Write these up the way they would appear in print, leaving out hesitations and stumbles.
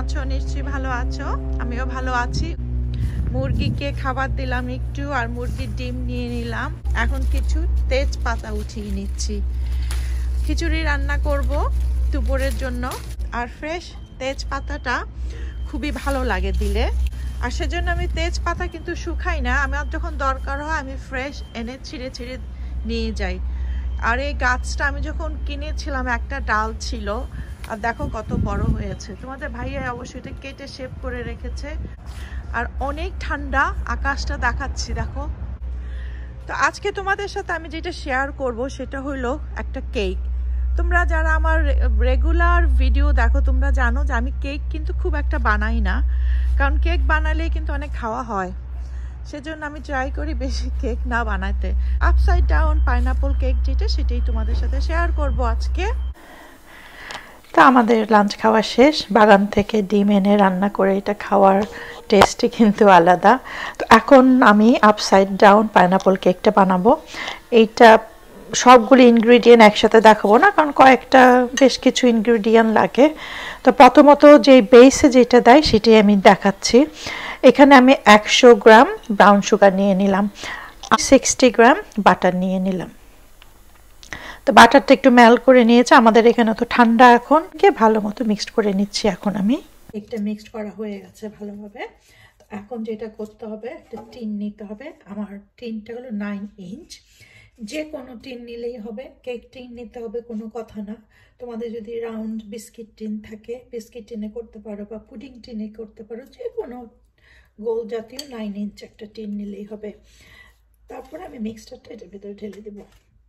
আছো? নিশ্চয়ই ভালো আছো, আমিও ভালো আছি। মুরগিকে খাবার দিলাম একটু, আর মুরগির ডিম নিয়ে নিলাম। এখন কিছু তেজপাতা উঠিয়ে নিচ্ছি। খিচুড়ি রান্না করব দুপুরের জন্য, আর ফ্রেশ তেজপাতাটা খুবই ভালো লাগে দিলে। আর সেজন্য আমি তেজপাতা কিন্তু শুকাই না, আমার যখন দরকার হয় আমি ফ্রেশ এনে ছিঁড়ে ছিঁড়ে নিয়ে যাই। আর এই গাছটা আমি যখন কিনেছিলাম একটা ডাল ছিল, আর দেখো কত বড় হয়েছে। তোমাদের ভাইয়া অবশ্যই এটা কেটে শেপ করে রেখেছে। আর অনেক ঠান্ডা, আকাশটা দেখাচ্ছি দেখো। তো আজকে তোমাদের সাথে আমি যেটা শেয়ার করব সেটা হলো একটা কেক। তোমরা যারা আমার রেগুলার ভিডিও দেখো তোমরা জানো যে আমি কেক কিন্তু খুব একটা বানাই না, কারণ কেক বানালে কিন্তু অনেক খাওয়া হয়। সেজন্য আমি ট্রাই করি বেশি কেক না বানাতে। আপসাইড ডাউন পাইনাপল কেক যেটা, সেটাই তোমাদের সাথে শেয়ার করব আজকে। তা আমাদের লাঞ্চ খাওয়া শেষ। বাগান থেকে ডিম এনে রান্না করে এটা খাওয়ার টেস্টই কিন্তু আলাদা। তো এখন আমি আপসাইড ডাউন পাইনাপল কেকটা বানাবো। এইটা সবগুলি ইনগ্রিডিয়েন্ট একসাথে দেখাবো না, কারণ কয়েকটা বেশ কিছু ইনগ্রিডিয়েন্ট লাগে। তো প্রথমত যে বেসে যেটা দেয় সেটাই আমি দেখাচ্ছি। এখানে আমি 100 গ্রাম ব্রাউন সুগার নিয়ে নিলাম, 60 গ্রাম বাটার নিয়ে নিলাম। তো বাটারটা একটু মেল্ট করে নিয়েছে, আমাদের এখানে তো ঠান্ডা। এখন ভালো মতো মিক্সড করে নিচ্ছি। এখন আমি একটা মিক্সড করা হয়ে গেছে ভালোভাবে। তো এখন যেটা করতে হবে, একটা টিন নিতে হবে। আমার টিনটা হলো 9 ইঞ্চ। যে কোনো টিন নিলেই হবে, কেক টিন নিতে হবে কোনো কথা না। তোমাদের যদি রাউন্ড বিস্কিট টিন থাকে বিস্কিট টিনে করতে পারো, বা পুডিং টিনে করতে পারো। যে কোনো গোল জাতীয় 9 ইঞ্চ একটা টিন নিলেই হবে। তারপরে আমি মিক্সচারটা এটার ভিতরে ঢেলে দেবো।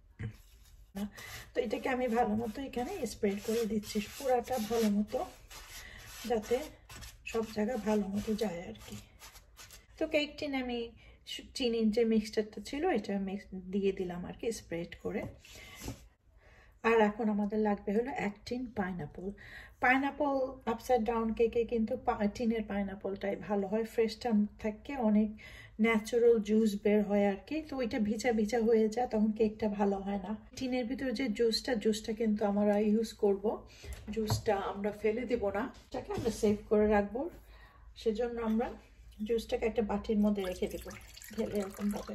তো এটাকে আমি ভালো মতো এখানে স্প্রেড করে দিচ্ছি, পুরাটা ভালো মতো, যাতে সব জায়গায় ভালো মতো যায় আর কি। তো কেক টিন আমি চিনির যে মিক্সচারটা ছিল এটা মিক্স দিয়ে দিলাম আর কি, স্প্রেড করে। আর এখন আমাদের লাগবে হলো 1 tin pineapple. Pineapple upside down কেকে কিন্তু টিনের পাইনাপলটাই ভালো হয়, ফ্রেশটা থাকে, অনেক ন্যাচারাল জুস বের হয় আর কি। তো ওইটা ভিজা ভিজা হয়ে যায়, তখন কেকটা ভালো হয় না। টিনের ভিতরে যে জুসটা কিন্তু আমরা ইউজ করব, জুসটা আমরা ফেলে দেব না, এটাকে আমরা সেভ করে রাখবো। সেজন্য আমরা জুসটাকে একটা বাটির মধ্যে রেখে দেবো ঢেলে এরকমভাবে।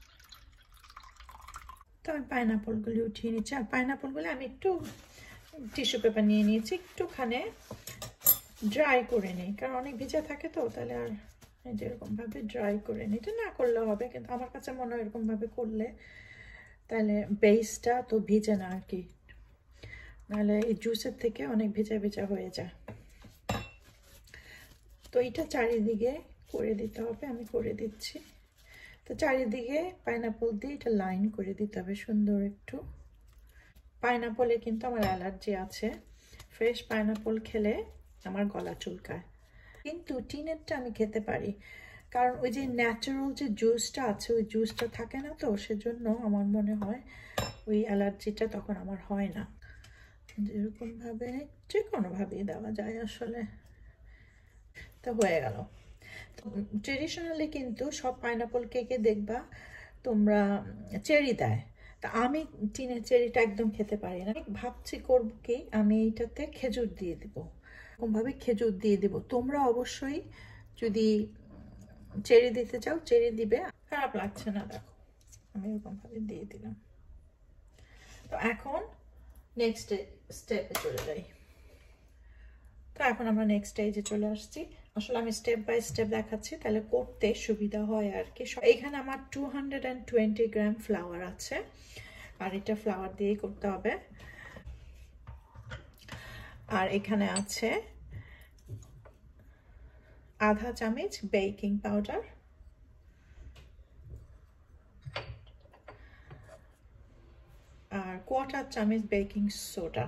তো আমি পাইনাপলগুলি উঠিয়ে নিচ্ছি। আর পাইনাপলগুলি আমি একটু টিস্যু পেপার নিয়ে নিয়েছি, একটুখানি ড্রাই করে নিই, কারণ অনেক ভিজা থাকে তো, তাহলে আর যেরকমভাবে ড্রাই করে নিই। এটা না করলেও হবে, কিন্তু আমার কাছে মনে হয় এরকমভাবে করলে তাহলে বেসটা তো ভিজে না আর কি, নাহলে এই জুসের থেকে অনেক ভিজা ভিজা হয়ে যায়। তো এটা চারিদিকে করে দিতে হবে, আমি করে দিচ্ছি। তো চারিদিকে পাইনাপল দিয়ে এটা লাইন করে দিতে হবে সুন্দর একটু। পাইনাপলে কিন্তু আমার অ্যালার্জি আছে, ফ্রেশ পাইনাপল খেলে আমার গলা চুলকায়। কিন্তু টিনেরটা আমি খেতে পারি, কারণ ওই যে ন্যাচারাল যে জুসটা আছে ওই জুসটা থাকে না, তো সেজন্য আমার মনে হয় ওই অ্যালার্জিটা তখন আমার হয় না। যেরকমভাবে যে কোনোভাবেই দেওয়া যায় আসলে। তো হয়ে গেল। ট্রেডিশনালি কিন্তু সব পাইনাপল কেকে দেখবা তোমরা চেরি দেয়, তা আমি টিনের চেরিটা একদম খেতে পারি না। ভাবছি করবো কি, আমি এইটাতে খেজুর দিয়ে দেবো, এরকমভাবে খেজুর দিয়ে দেবো। তোমরা অবশ্যই যদি চেরি দিতে চাও চেরি দিবে, খারাপ লাগছে না। দেখো আমি এরকমভাবে দিয়ে দিলাম। তো এখন নেক্সট স্টেপে চলে যাই। তো এখন আমরা নেক্সট স্টেজে চলে আসছি। আসলে আমি স্টেপ বাই স্টেপ দেখাচ্ছি, তাহলে করতে সুবিধা হয় আর কি। এখানে আমার 220 গ্রাম ফ্লাওয়ার আছে, আর এটা ফ্লাওয়ার দিয়েই করতে হবে। আর এখানে আছে আধা চামচ বেকিং পাউডার, আর 1/4 চামচ বেকিং সোডা,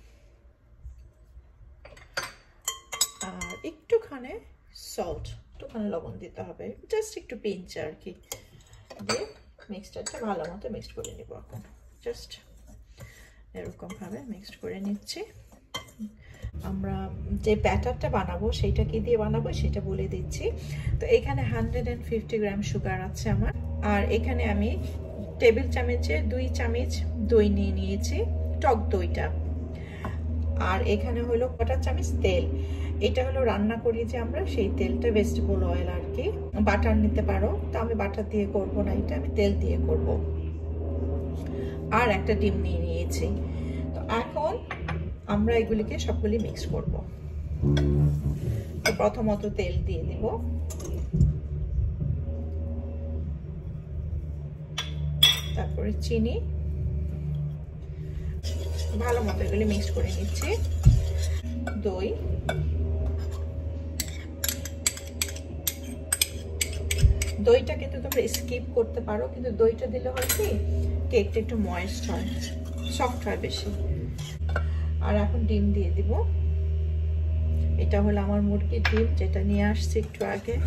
আর একটুখানি সল্ট, একটুখানি লবণ দিতে হবে, জাস্ট একটু পিঞ্চ আর কি, দিয়ে মিক্সচারটা ভালো মতো মিক্সড করে নেব। এখন জাস্ট এরকমভাবে মিক্সড করে নিচ্ছি। আমরা যে ব্যাটারটা বানাবো সেইটা কি দিয়ে বানাবো সেটা বলে দিচ্ছি। তো এখানে 150 গ্রাম সুগার আছে আমার, আর এখানে আমি টেবিল চামচে 2 চামচ দই নিয়ে নিয়েছি, টক দইটা। আর এখানে হলো 1/4 চামচ তেল। এটা হলো রান্না করি যে আমরা সেই তেলটা ভেজিটেবল অয়েল আর কি, বাটার নিতে পারো, তো আমি বাটার দিয়ে করব না, এটা আমি তেল দিয়ে করব। আর একটা ডিম নিয়ে নিয়েছি। তো এখন আমরা এগুলিকে সবগুলি মিক্স করব। তো প্রথমত তেল দিয়ে দিব, তারপরে চিনি, ভালো মতো এগুলি মিক্স করে নিচ্ছি। দই, দইটা কিন্তু তোমরা স্কিপ করতে পারো, কিন্তু দইটা দিলে হয় কি কেকটা একটু ময়েস্ট হয়, সফট হয় বেশি। আর এখন ডিম দিয়ে দিব। এটা হলো আমার মুরগির ডিম, যেটা নিয়ে আসছি একটু আগে।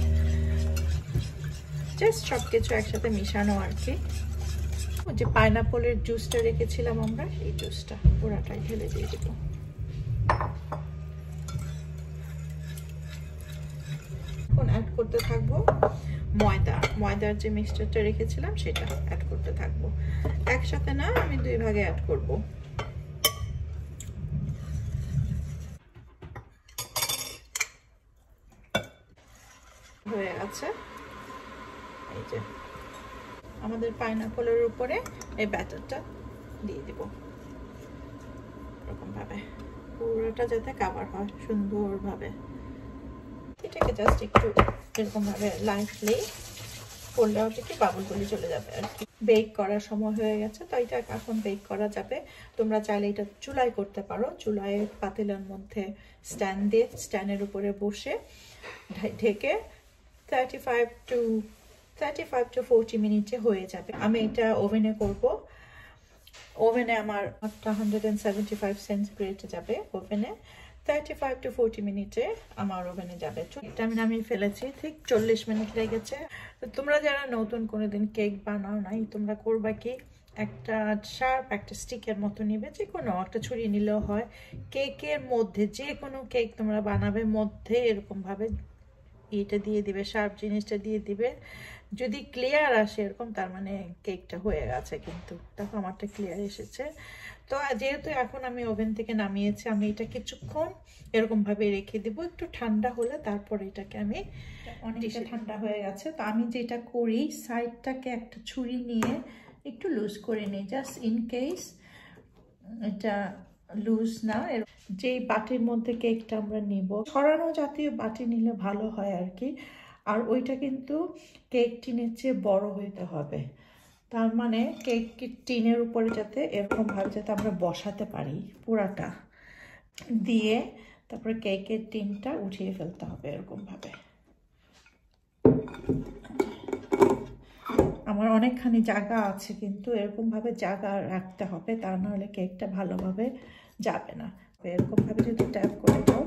জাস্ট সব কিছু একসাথে মিশানো আর কি। যে পাইনাপলের জুসটা রেখেছিলাম আমরা, এই জুসটা পুরাটাই ঢেলে দিয়ে দিব। এখন অ্যাড করতে থাকবো ময়দার যে মিক্সচারটা রেখেছিলাম সেটা অ্যাড করতে থাকবো। একসাথে না, আমি 2 ভাগে অ্যাড করব। হয়ে গেছে। এই যে আমাদের পাইনাপলের উপরে এই ব্যাটারটা দিয়ে দিব এরকম ভাবে, পুরোটা যাতে কভার হয় সুন্দরভাবে। এটাকে জাস্ট একটু এরকম ভাবে লাইটলি করলে হচ্ছে কি বাবুলগুলি চলে যাবে আর কি। বেক করার সময় হয়ে গেছে, তো এটা এখন বেক করা যাবে। তোমরা চাইলে এটা চুলায় করতে পারো, চুলায় পাতিলের মধ্যে স্ট্যান্ড দিয়ে স্ট্যান্ডের উপরে বসে ঢেকে 35 to 40 মিনিটে হয়ে যাবে। আমি এটা ওভেনে করব। ওভেনে আমার 175 সেন্টিগ্রেডে যাবে ওভেনে। 35 to 40 মিনিটে আমার ওভেনে যাবে। এটা আমি নামিয়ে ফেলেছি, ঠিক 40 মিনিট লেগেছে। তোমরা যারা নতুন কোনোদিন কেক বানাও নাই, তোমরা করবা কি, একটা শার্প একটা স্টিকের মতো নিবে, যে কোনো একটা ছুরি নিলেও হয়। কেকের মধ্যে যে কোনো কেক তোমরা বানাবে মধ্যে এরকমভাবে এটা দিয়ে দিবে, শার্প জিনিসটা দিয়ে দিবে। যদি ক্লিয়ার আসে এরকম, তার মানে কেকটা হয়ে গেছে। কিন্তু দেখো আমারটা ক্লিয়ার এসেছে। তো যেহেতু এখন আমি ওভেন থেকে নামিয়েছি, আমি এটা কিছুক্ষণ এরকম ভাবে রেখে দিব, একটু ঠান্ডা হলে তারপর এটাকে আমি, অনেকটা ঠান্ডা হয়ে গেছে। তো আমি যেটা করি, সাইডটাকে একটা ছুরি নিয়ে একটু লুজ করে নিই, জাস্ট ইন কেস এটা লুজ না। যে বাটির মধ্যে কেকটা আমরা নিব, ছড়ানো জাতীয় বাটি নিলে ভালো হয় আর কি। আর ওইটা কিন্তু কেক টিনের চেয়ে বড় হইতে হবে, তার মানে কেক টিনের উপরে যাতে এরকমভাবে যাতে আমরা বসাতে পারি পুরাটা দিয়ে, তারপরে কেকের টিনটা উঠিয়ে ফেলতে হবে এরকমভাবে। আমার অনেকখানি জায়গা আছে, কিন্তু এরকমভাবে জায়গা রাখতে হবে, তা নাহলে কেকটা ভালোভাবে যাবে না। এরকমভাবে যদি ট্যাপ করে দাও।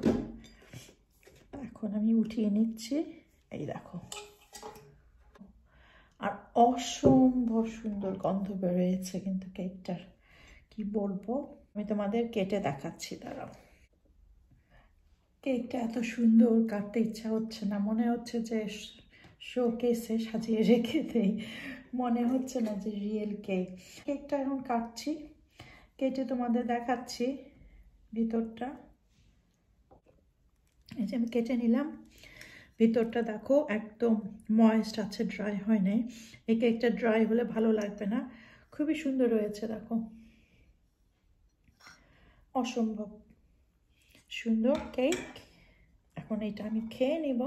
এখন আমি উঠিয়ে নিচ্ছি, এই দেখো। আর অসম্ভব সুন্দর গন্ধ বেরোয়েছে কিন্তু কেকটার, কি বলবো। আমি তোমাদের কেটে দেখাচ্ছি, দাঁড়াও। কেকটা এত সুন্দর, কাটতে ইচ্ছা হচ্ছে না, মনে হচ্ছে যে শোকেসে সাজিয়ে রেখে দেই, মনে হচ্ছে না যে রিয়েল কেক। কেকটা এখন কাটছি, কেটে তোমাদের দেখাচ্ছি ভিতরটা। এই যে আমি কেটে নিলাম, ভিতরটা দেখো একদম ময়েস্ট আছে, ড্রাই হয় নাই। এই কেকটা ড্রাই হলে ভালো লাগবে না। খুবই সুন্দর হয়েছে দেখো, অসম্ভব সুন্দর কেক। এখন এটা আমি খেয়ে নিব।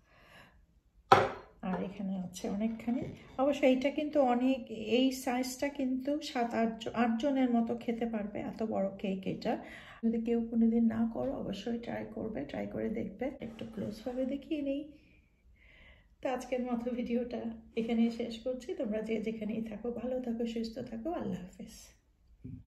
আর এখানে আছে অনেকখানি, অবশ্য এইটা কিন্তু অনেক, এই সাইজটা কিন্তু 7-8 জনের মতো খেতে পারবে, এত বড় কেক এটা। যদি কেউ কোনোদিন না করো, অবশ্যই ট্রাই করবে, ট্রাই করে দেখবে। একটু ক্লোজভাবে দেখিয়ে নেই। তো আজকের মতো ভিডিওটা এখানেই শেষ করছি। তোমরা যে যেখানেই থাকো ভালো থাকো, সুস্থ থাকো। আল্লাহ হাফেজ।